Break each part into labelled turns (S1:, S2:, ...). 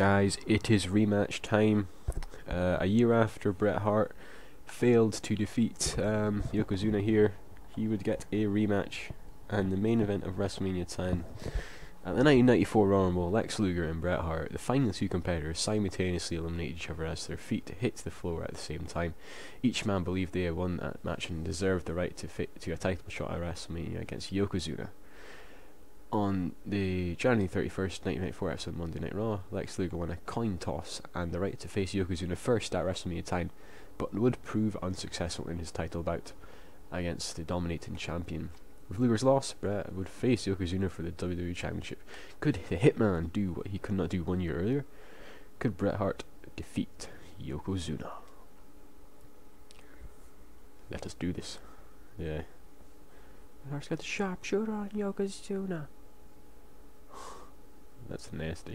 S1: Guys, it is rematch time. A year after Bret Hart failed to defeat Yokozuna here, he would get a rematch and the main event of WrestleMania 10. At the 1994 Royal Rumble, Lex Luger and Bret Hart, the final two competitors, simultaneously eliminated each other as their feet hit the floor at the same time. Each man believed they had won that match and deserved the right to a title shot at WrestleMania against Yokozuna. On the January 31st, 1994 episode of Monday Night Raw, Lex Luger won a coin toss and the right to face Yokozuna first at WrestleMania 10, but would prove unsuccessful in his title bout against the dominating champion. With Luger's loss, Bret would face Yokozuna for the WWE Championship. Could the Hitman do what he could not do 1 year earlier? Could Bret Hart defeat Yokozuna? Let us do this. Yeah. Bret Hart's got the sharpshooter on Yokozuna. That's nasty.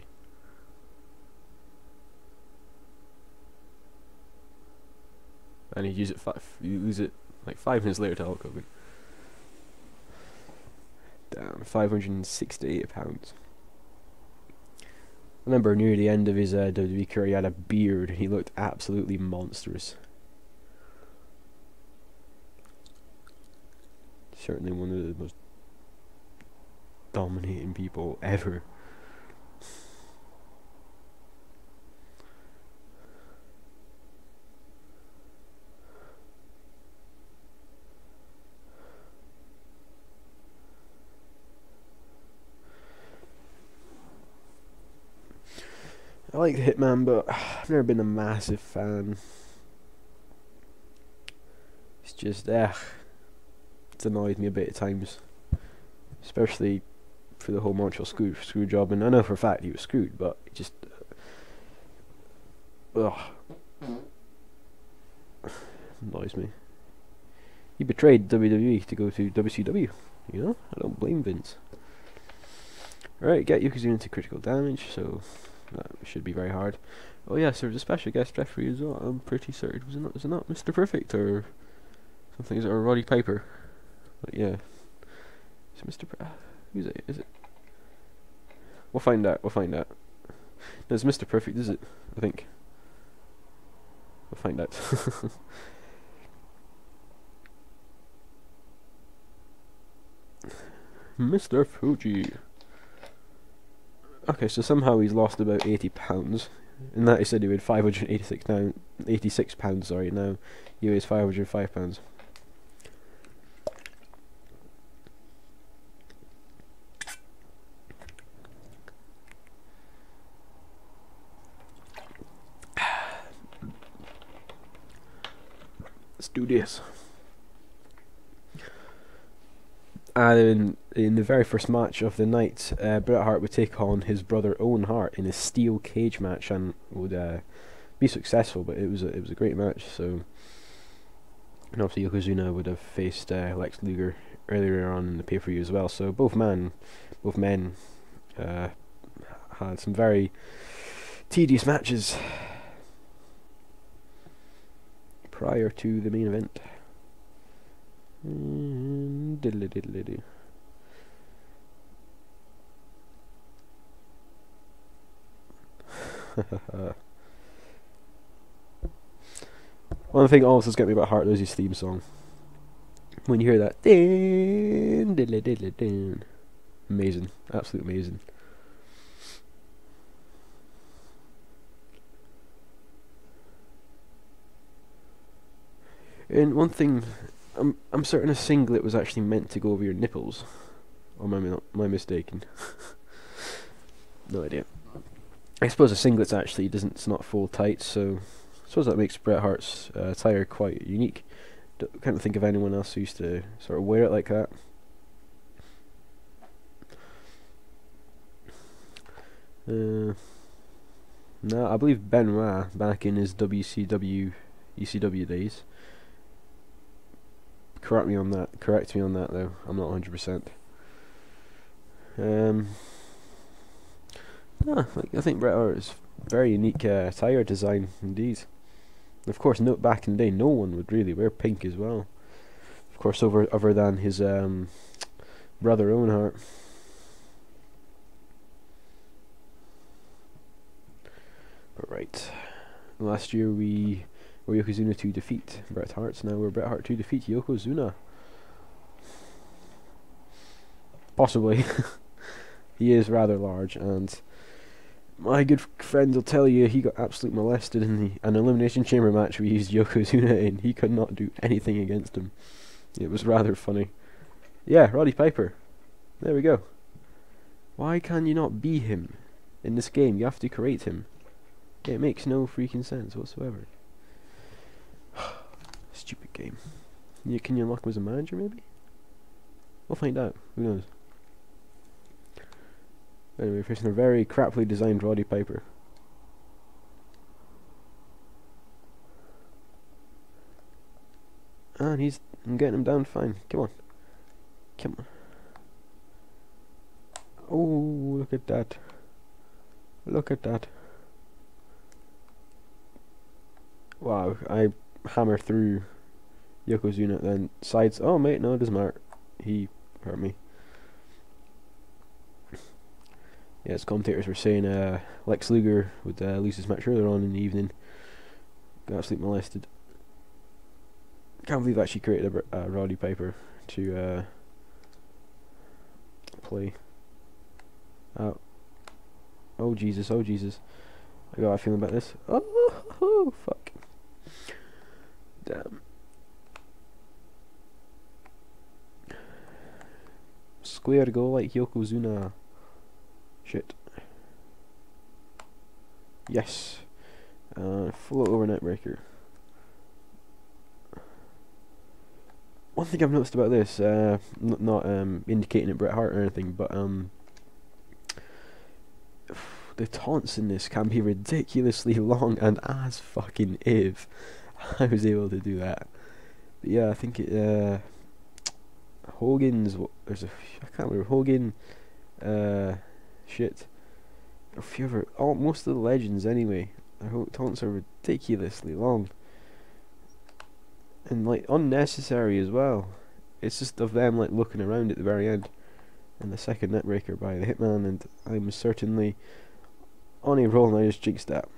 S1: And he'd use it like 5 minutes later to Hulk Hogan. Damn, £568. I remember near the end of his WWE career, he had a beard. He looked absolutely monstrous. Certainly one of the most dominating people ever. I like the Hitman, but I've never been a massive fan. It's just, it's annoyed me a bit at times. Especially for the whole Montreal screw job, and I know for a fact he was screwed, but it just... annoys me. He betrayed WWE to go to WCW, you know? I don't blame Vince. Right, get Yokozuna into critical damage, so... that should be very hard. Oh yes, there was a special guest referee as well. I'm pretty certain was it not Mr. Perfect or something? Is it or Roddy Piper? But yeah, is it Mr. Who's it? Is it? We'll find out. We'll find out. No, it's Mr. Perfect, is it? I think. We'll find out. Mr. Fuji. Okay, so somehow he's lost about £80. In that he said he weighed 86 pounds. Sorry, now he weighs £505. Let's do this. And in the very first match of the night, Bret Hart would take on his brother Owen Hart in a steel cage match and would be successful. But it was a great match. So, and obviously Yokozuna would have faced Lex Luger earlier on in the pay-per-view as well. So both men had some very tedious matches prior to the main event. Diddly diddly do. One thing always gets me about Hart is his theme song. When you hear that, din diddly diddly din, amazing, absolutely amazing. And one thing, I'm certain a singlet was actually meant to go over your nipples, or am I mistaken? No idea. I suppose a singlet's actually it's not full tight, so I suppose that makes Bret Hart's attire quite unique. Can't think of anyone else who used to sort of wear it like that. No, I believe Benoit back in his WCW, ECW days. Correct me on that though. I'm not 100%. I think Bret Hart is very unique attire design indeed. And of course, back in the day, no one would really wear pink as well. Of course, other than his brother Owen Hart. But right, last year we were Yokozuna to defeat Bret Hart, so now we're Bret Hart to defeat Yokozuna. Possibly. He is rather large, and my good friend will tell you he got absolutely molested in an Elimination Chamber match we used Yokozuna in. He could not do anything against him. It was rather funny. Yeah, Roddy Piper. There we go. Why can you not be him in this game? You have to create him. It makes no freaking sense whatsoever. Stupid game. Can you unlock him as a manager, maybe? We'll find out. Who knows? Anyway, facing a very craply designed Roddy Piper. And I'm getting him down fine. Come on. Come on. Oh, look at that. Look at that. Wow, I hammer through Yokozuna, then sides. Oh, mate, no, it doesn't matter. He hurt me. Yes, commentators were saying Lex Luger would lose his match earlier on in the evening. Got absolutely molested. Can't believe I actually created a Roddy Piper to play. Oh Jesus, oh Jesus. I got a feeling about this. Oh fuck. Damn. Square go like Yokozuna. Shit. Yes. Float over neckbreaker. One thing I've noticed about this, not indicating it Bret Hart or anything, but the taunts in this can be ridiculously long, and as fucking if I was able to do that. But yeah, I think it. Hogan's. There's a. I can't remember Hogan. Shit. A few other. Most of the legends anyway. Their taunts are ridiculously long. And like unnecessary as well. It's just of them like looking around at the very end. And the second neckbreaker by the Hitman, and I'm certainly on a roll, and I just jinxed that.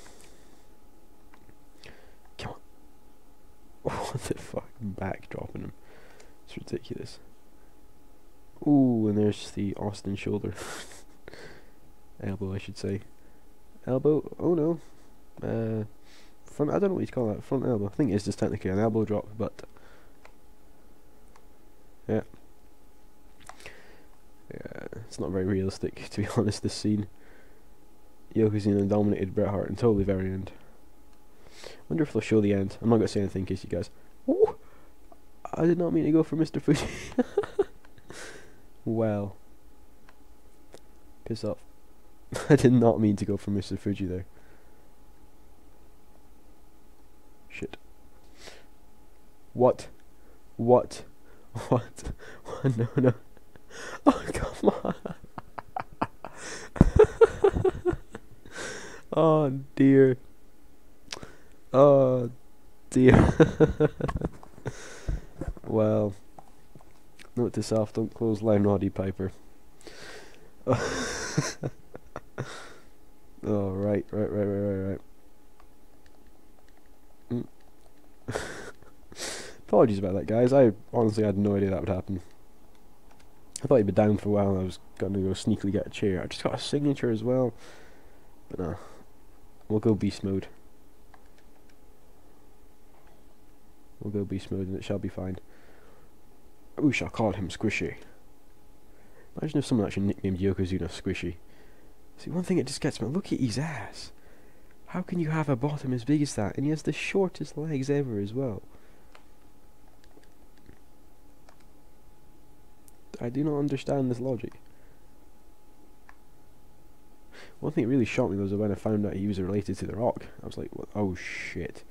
S1: Come on. What the fuck? Backdropping him. It's ridiculous. Ooh, and there's the Austin shoulder. Elbow, I should say. Elbow? Oh no. Front, I don't know what you call that. Front elbow. I think it's just technically an elbow drop, but yeah. Yeah, it's not very realistic, to be honest, this scene. Yokozuna dominated Bret Hart until the very end. Wonder if they'll show the end. I'm not going to say anything in case you guys... Ooh! I did not mean to go for Mr. Fuji. Well. Piss off. I did not mean to go for Mr. Fuji there. Shit. What? What? What? No, no. Oh, come on. Oh, dear. Oh, dear. Well, note to self, don't clothesline Roddy Piper. Oh, right. Apologies about that, guys. I honestly had no idea that would happen. I thought he'd be down for a while and I was going to go sneakily get a chair. I just got a signature as well. But no. We'll go beast mode. We'll go beast mode and it shall be fine. We shall call him Squishy. Imagine if someone actually nicknamed Yokozuna Squishy. See, one thing that just gets me, look at his ass. How can you have a bottom as big as that? And he has the shortest legs ever as well. I do not understand this logic. One thing that really shocked me was when I found out he was related to The Rock. I was like, what? Oh shit.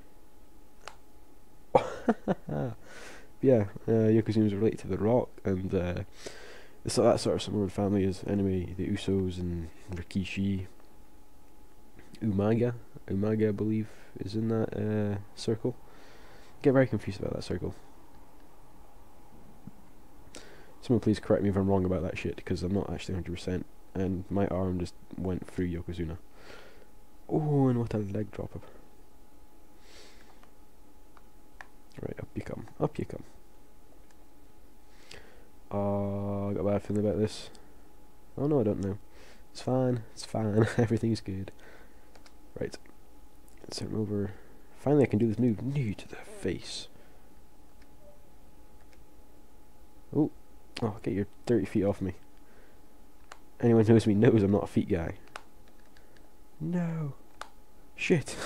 S1: Yeah, Yokozuna was related to The Rock, and so that sort of Samoan family is anyway the Usos and Rikishi. Umaga, I believe, is in that circle. Get very confused about that circle. Someone please correct me if I'm wrong about that shit, because I'm not actually 100%, and my arm just went through Yokozuna. Oh, and what a leg dropper. Right, up you come. Up you come. I got a bad feeling about this. Oh no, I don't know. It's fine. It's fine. Everything's good. Right. Let's hit him over. Finally, I can do this move. Knee to the face. Oh. Oh, get your 30 feet off me. Anyone who knows me knows I'm not a feet guy. No. Shit.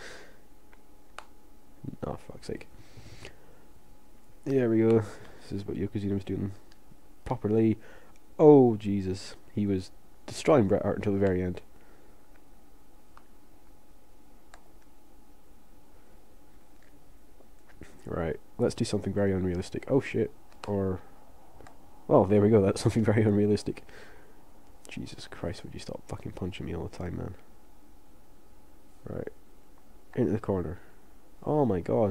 S1: Oh, fuck's sake. There we go. This is what Yokozuna was doing properly. Oh, Jesus. He was destroying Bret Hart until the very end. Right, let's do something very unrealistic. Oh, shit. Or... well, there we go. That's something very unrealistic. Jesus Christ, would you stop fucking punching me all the time, man? Right. Into the corner. Oh my god.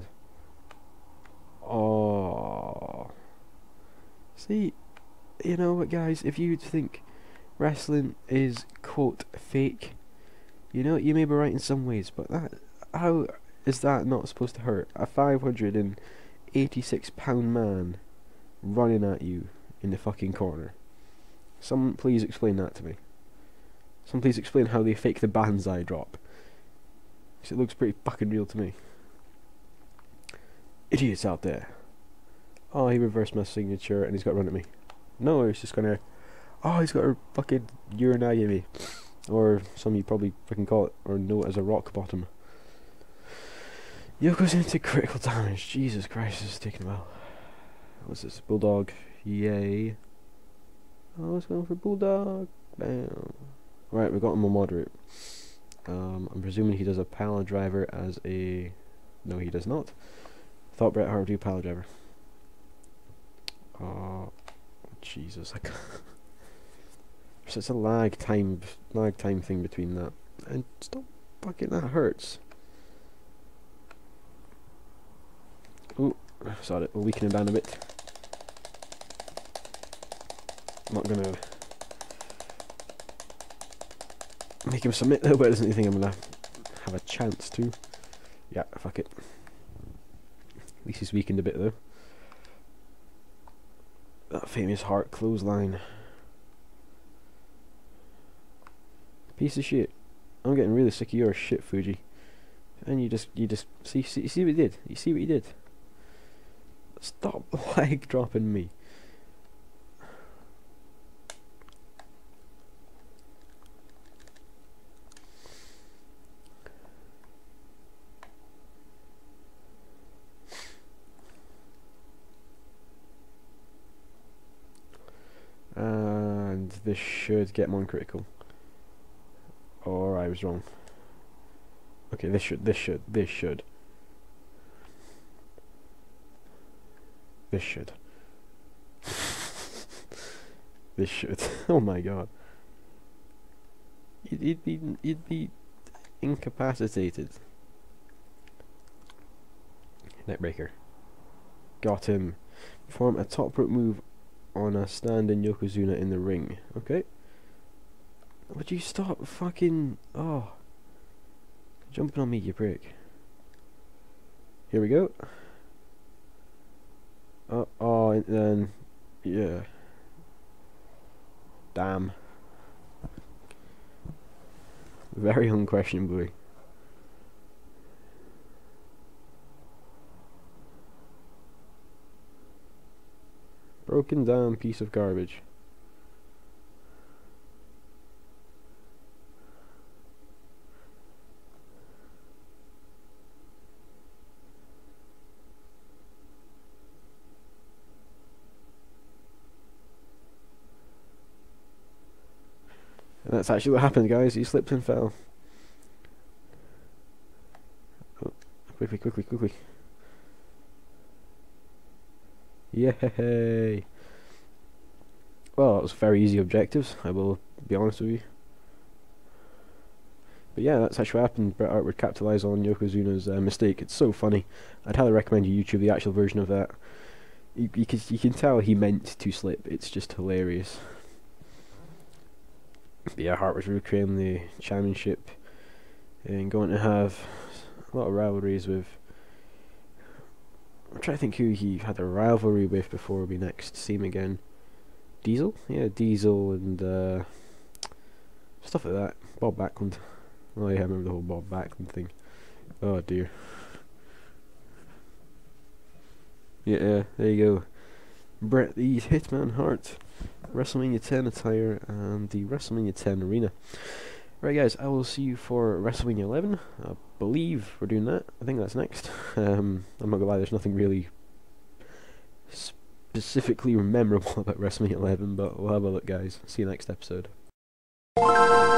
S1: Oh. See, you know what, guys? If you think wrestling is, quote, fake, you know, you may be right in some ways, but that, how is that not supposed to hurt? A 586-pound man running at you in the fucking corner. Someone please explain that to me. Someone please explain how they fake the banzai drop. Because it looks pretty fucking real to me. Idiots out there. Oh, he reversed my signature and he's got to run at me. No, he's just gonna... oh, he's got a fucking urinary at me. Or some you probably fucking call it, or know it as a rock bottom. Yoko's into critical damage. Jesus Christ, this is taking a while. What's this? Bulldog. Yay. Oh, let's go for Bulldog. Bam. Right, we got him on moderate. I'm presuming he does a pile driver as a... no, he does not. Thought Bret Hart would do pile driver. Oh, Jesus. I can't. There's such a lag time thing between that. And stop fucking, that hurts. Ooh, sorry, we'll weaken him down a bit. I'm not gonna make him submit though, but I don't think I'm gonna have a chance to. Yeah, fuck it. At least he's weakened a bit though. That famous Hart clothesline. Piece of shit. I'm getting really sick of your shit, Fuji. And you just see what he did. You see what he did. Stop leg dropping me. And this should get more critical. Or I was wrong. Okay, this should. This should. This should. Oh my god. You'd be incapacitated. Neckbreaker. Got him. Perform a top rope move on a standing Yokozuna in the ring. Okay. Would you stop fucking... oh. Jumping on me, you prick. Here we go. Oh, and then... yeah. Damn. Very unquestionably. Broken down piece of garbage. And that's actually what happened, guys. He slipped and fell. Oh, quickly. Yay! Well, that was very easy objectives, I will be honest with you. But yeah, that's actually what happened. Bret Hart would capitalise on Yokozuna's mistake. It's so funny. I'd highly recommend you YouTube the actual version of that. You can tell he meant to slip. It's just hilarious. But yeah, Hart was reclaiming the championship and going to have a lot of rivalries with. I'm trying to think who he had a rivalry with before we next see him again. Diesel? Yeah, Diesel and stuff like that. Bob Backlund. Oh yeah, I remember the whole Bob Backlund thing. Oh dear. Yeah, there you go. Bret the Hitman Hart, WrestleMania 10 attire, and the WrestleMania 10 arena. Right guys, I will see you for WrestleMania 11. I believe we're doing that. I think that's next. I'm not gonna lie, there's nothing really specifically memorable about WrestleMania 11, but we'll have a look guys. See you next episode.